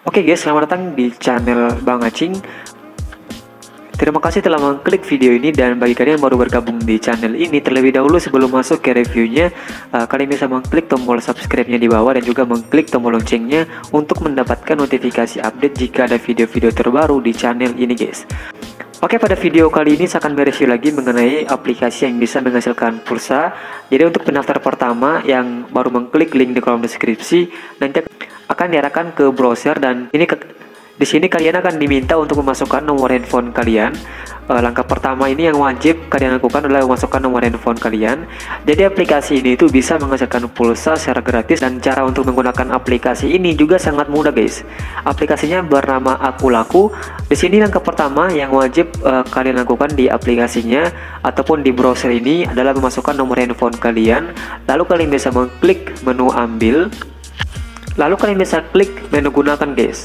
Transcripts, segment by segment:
Oke guys, selamat datang di channel Bang Acing. Terima kasih telah mengklik video ini, dan bagi kalian yang baru bergabung di channel ini, terlebih dahulu sebelum masuk ke reviewnya, kalian bisa mengklik tombol subscribe-nya di bawah dan juga mengklik tombol loncengnya untuk mendapatkan notifikasi update jika ada video-video terbaru di channel ini guys. Oke, pada video kali ini saya akan mereview lagi mengenai aplikasi yang bisa menghasilkan pulsa. Jadi untuk pendaftar pertama yang baru mengklik link di kolom deskripsi, nanti akan diarahkan ke browser, dan di sini kalian akan diminta untuk memasukkan nomor handphone kalian. Langkah pertama ini yang wajib kalian lakukan adalah memasukkan nomor handphone kalian. Jadi aplikasi ini itu bisa menghasilkan pulsa secara gratis, dan cara untuk menggunakan aplikasi ini juga sangat mudah guys. Aplikasinya bernama Akulaku. Di sini langkah pertama yang wajib kalian lakukan di aplikasinya ataupun di browser ini adalah memasukkan nomor handphone kalian. Lalu kalian bisa mengklik menu ambil. Lalu kalian bisa klik menu gunakan guys.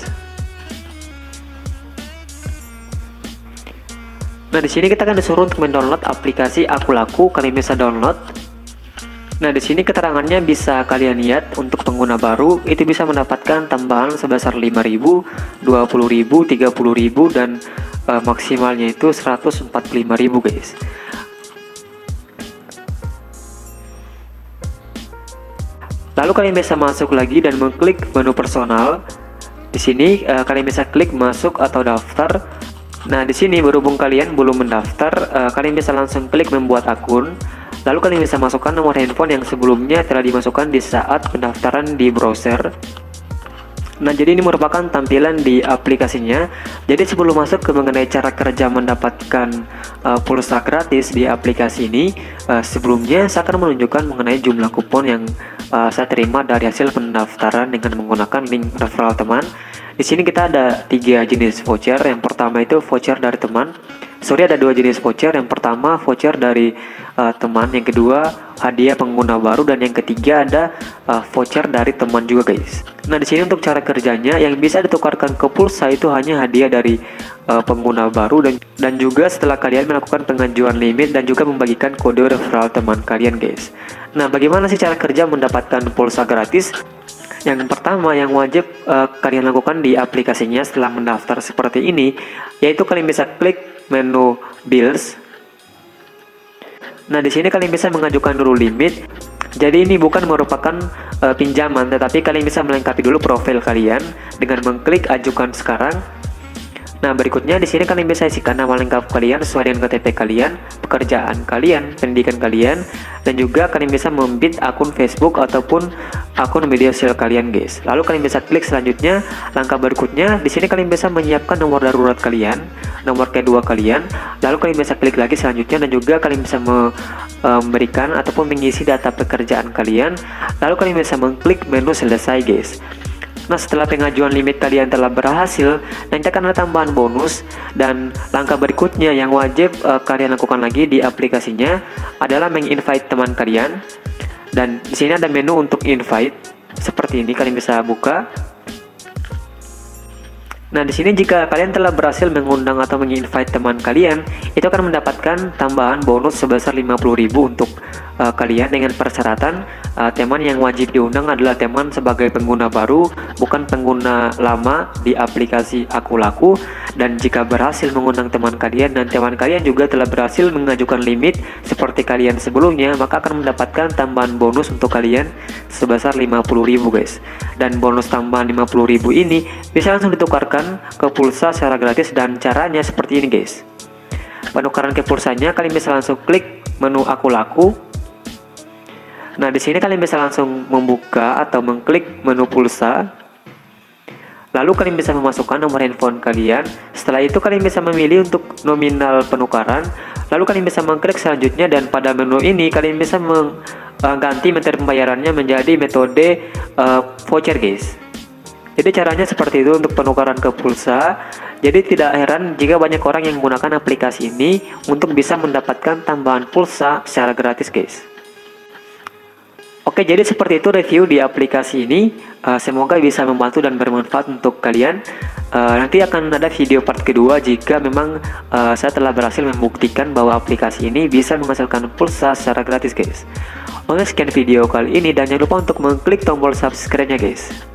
Nah, di sini kita akan disuruh untuk mendownload aplikasi Akulaku. Kalian bisa download. Nah, di sini keterangannya bisa kalian lihat. Untuk pengguna baru itu bisa mendapatkan tambahan sebesar 5.000, 20.000, 30.000, dan maksimalnya itu 145.000 guys. Lalu kalian bisa masuk lagi dan mengklik menu personal. Di sini kalian bisa klik masuk atau daftar. Nah, di sini berhubung kalian belum mendaftar, kalian bisa langsung klik membuat akun. Lalu kalian bisa masukkan nomor handphone yang sebelumnya telah dimasukkan di saat pendaftaran di browser. Nah, jadi ini merupakan tampilan di aplikasinya. Jadi sebelum masuk ke mengenai cara kerja mendapatkan pulsa gratis di aplikasi ini, sebelumnya saya akan menunjukkan mengenai jumlah kupon yang saya terima dari hasil pendaftaran dengan menggunakan link referral teman. Di sini kita ada 3 jenis voucher. Yang pertama itu voucher dari teman. Ada 2 jenis voucher. Yang pertama voucher dari teman, yang kedua hadiah pengguna baru, dan yang ketiga ada voucher dari teman juga guys. Nah, di sini untuk cara kerjanya yang bisa ditukarkan ke pulsa itu hanya hadiah dari pengguna baru, dan juga setelah kalian melakukan pengajuan limit dan juga membagikan kode referral teman kalian guys. Nah, bagaimana sih cara kerja mendapatkan pulsa gratis? Yang pertama yang wajib kalian lakukan di aplikasinya setelah mendaftar seperti ini, yaitu kalian bisa klik menu bills. Nah, di sini kalian bisa mengajukan dulu limit. Jadi ini bukan merupakan pinjaman, tetapi kalian bisa melengkapi dulu profil kalian dengan mengklik ajukan sekarang. Nah, berikutnya di sini kalian bisa isikan nama lengkap kalian sesuai dengan KTP kalian, pekerjaan kalian, pendidikan kalian, dan juga kalian bisa membit akun Facebook ataupun akun media sosial kalian guys. Lalu kalian bisa klik selanjutnya. Langkah berikutnya di sini kalian bisa menyiapkan nomor darurat kalian, nomor kedua kalian. Lalu kalian bisa klik lagi selanjutnya, dan juga kalian bisa memberikan ataupun mengisi data pekerjaan kalian. Lalu kalian bisa mengklik menu selesai guys. Nah, setelah pengajuan limit kalian telah berhasil, nanti akan ada tambahan bonus. Dan langkah berikutnya yang wajib kalian lakukan lagi di aplikasinya adalah menginvite teman kalian. Dan di sini ada menu untuk invite seperti ini, kalian bisa buka. Nah, di sini jika kalian telah berhasil mengundang atau menginvite teman kalian, itu akan mendapatkan tambahan bonus sebesar 50.000 untuk kalian, dengan persyaratan teman yang wajib diundang adalah teman sebagai pengguna baru, bukan pengguna lama di aplikasi Akulaku. Dan jika berhasil mengundang teman kalian dan teman kalian juga telah berhasil mengajukan limit seperti kalian sebelumnya, maka akan mendapatkan tambahan bonus untuk kalian sebesar 50.000 guys. Dan bonus tambahan 50.000 ini bisa langsung ditukarkan ke pulsa secara gratis, dan caranya seperti ini guys. Penukaran ke pulsanya kalian bisa langsung klik menu Akulaku. Nah, di sini kalian bisa langsung membuka atau mengklik menu pulsa. Lalu kalian bisa memasukkan nomor handphone kalian. Setelah itu kalian bisa memilih untuk nominal penukaran. Lalu kalian bisa mengklik selanjutnya, dan pada menu ini kalian bisa mengganti metode pembayarannya menjadi metode voucher guys. Jadi caranya seperti itu untuk penukaran ke pulsa. Jadi tidak heran jika banyak orang yang menggunakan aplikasi ini untuk bisa mendapatkan tambahan pulsa secara gratis guys. Oke, jadi seperti itu review di aplikasi ini. Semoga bisa membantu dan bermanfaat untuk kalian. Nanti akan ada video part kedua jika memang saya telah berhasil membuktikan bahwa aplikasi ini bisa menghasilkan pulsa secara gratis guys. Oke, sekian video kali ini, dan jangan lupa untuk mengklik tombol subscribe-nya guys.